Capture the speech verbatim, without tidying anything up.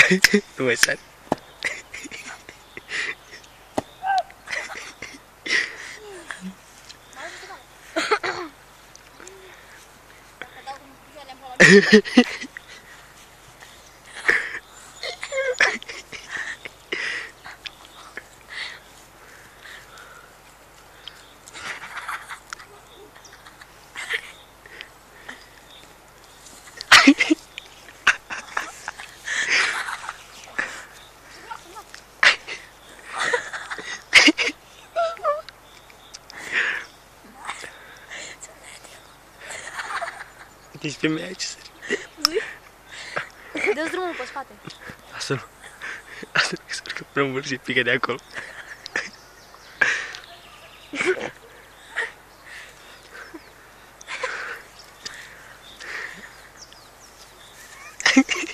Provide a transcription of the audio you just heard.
Nu mai sari. Deci pe mea ce sări. Dă-ți drumul pe spate. Asta nu. Asta nu, să urcă până mult și pică de acolo. Hehehe